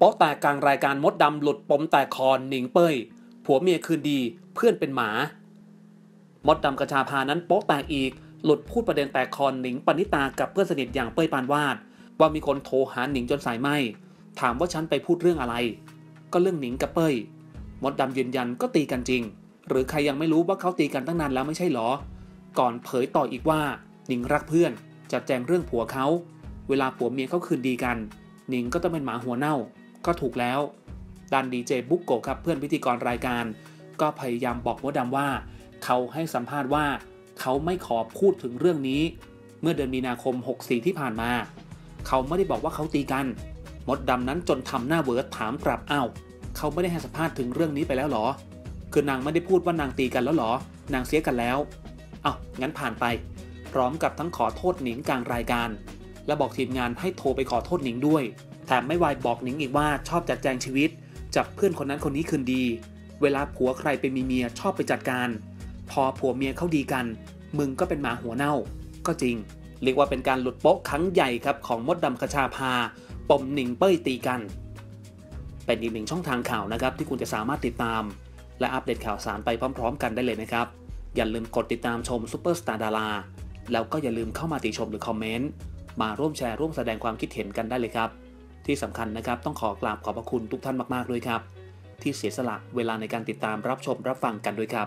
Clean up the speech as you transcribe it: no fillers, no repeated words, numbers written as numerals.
ป๊ะแตกกลางรายการมดดำหลุดปมแตกคอหนิงเป้ยผัวเมียคืนดีเพื่อนเป็นหมามดดำกระชาพานั้นโป๊ะแตกอีกหลุดพูดประเด็นแตกคอหนิงปณิตากับเพื่อนสนิทอย่างเป้ยปานวาดว่ามีคนโทรหาหนิงจนสายไหมถามว่าฉันไปพูดเรื่องอะไรก็เรื่องหนิงกับเป้ยมดดำยืนยันก็ตีกันจริงหรือใครยังไม่รู้ว่าเขาตีกันตั้งนานแล้วไม่ใช่หรอก่อนเผยต่ออีกว่าหนิงรักเพื่อนจะแจงเรื่องผัวเขาเวลาผัวเมียเขาคืนดีกันหนิงก็ต้องเป็นหมาหัวเน่าก็ถูกแล้วด้านดีเจบุ๊กโกครับเพื่อนพิธีกรรายการก็พยายามบอกมดดำว่าเขาให้สัมภาษณ์ว่าเขาไม่ขอพูดถึงเรื่องนี้เมื่อเดือนมีนาคม64ที่ผ่านมาเขาไม่ได้บอกว่าเขาตีกันมดดำนั้นจนทำหน้าเวิร์ดถามกลับอ้าวเขาไม่ได้ให้สัมภาษณ์ถึงเรื่องนี้ไปแล้วหรอคือนางไม่ได้พูดว่านางตีกันแล้วหรอนางเสียกันแล้วงั้นผ่านไปพร้อมกับทั้งขอโทษหนิงกลางรายการและบอกทีมงานให้โทรไปขอโทษหนิงด้วยแถมไม่วายบอกหนิงอีกว่าชอบจัดแจงชีวิตจับเพื่อนคนนั้นคนนี้คืนดีเวลาผัวใครไปมีเมียชอบไปจัดการพอผัวเมียเขาดีกันมึงก็เป็นหมาหัวเน่าก็จริงเรียกว่าเป็นการหลุดโป๊ะครั้งใหญ่ครับของมดดำคชาภาปมหนิงเป้ยตีกันเป็นอีกหนึ่งช่องทางข่าวนะครับที่คุณจะสามารถติดตามและอัปเดตข่าวสารไปพร้อมๆกันได้เลยนะครับอย่าลืมกดติดตามชมซุปเปอร์สตาร์ดาราแล้วก็อย่าลืมเข้ามาติชมหรือคอมเมนต์มาร่วมแชร์ร่วมแสดงความคิดเห็นกันได้เลยครับที่สำคัญนะครับต้องขอกราบขอบพระคุณทุกท่านมากๆด้วยครับที่เสียสละเวลาในการติดตามรับชมรับฟังกันด้วยครับ